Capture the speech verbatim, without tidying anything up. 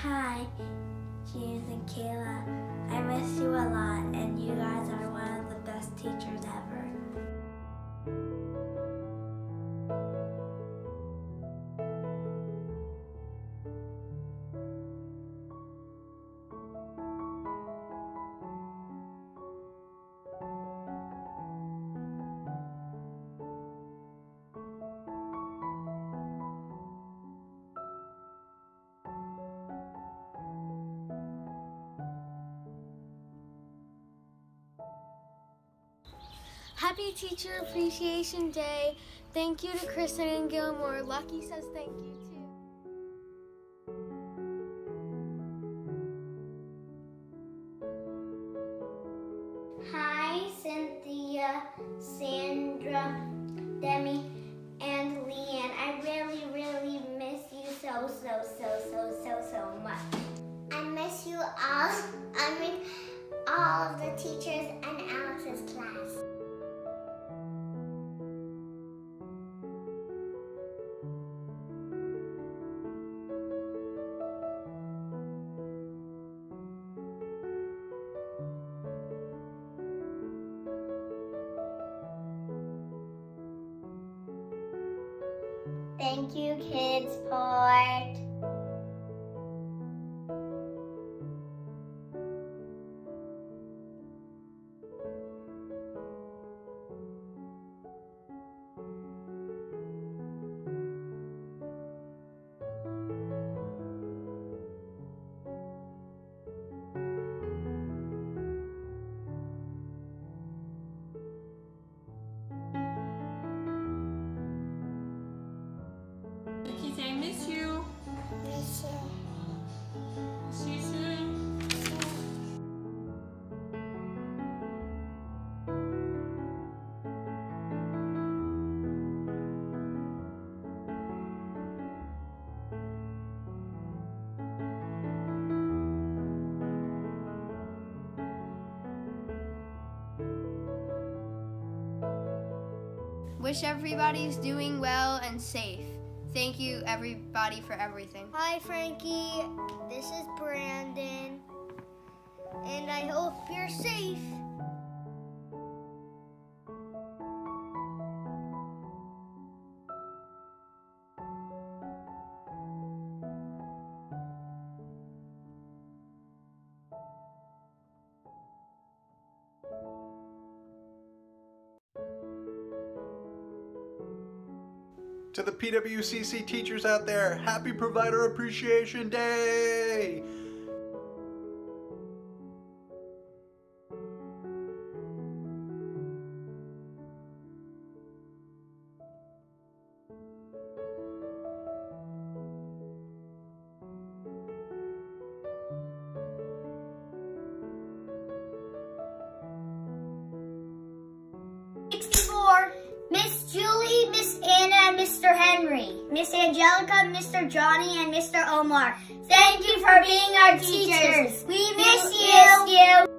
Hi, James and Kayla. I miss you a lot, and you guys are one of the best teachers ever. Happy Teacher Appreciation Day. Thank you to Kristen and Gilmore. Lucky says thank you too. Hi, Cynthia, Sandra, Demi, and Leanne. I really, really miss you so, so, so, so, so, so much. I miss you all. I mean, all of the teachers and Alex's class. Thank you, Kidsport. I miss you. Miss you. See you soon. Wish everybody's doing well and safe. Thank you, everybody, for everything. Hi, Frankie. This is Brandon. And I hope you're safe. To the P W C C teachers out there, happy Provider Appreciation Day! sixty-four. Miss Julie, Miss Anna, and Mister Henry. Miss Angelica, Mister Johnny, and Mister Omar. Thank you for being our teachers. We miss you.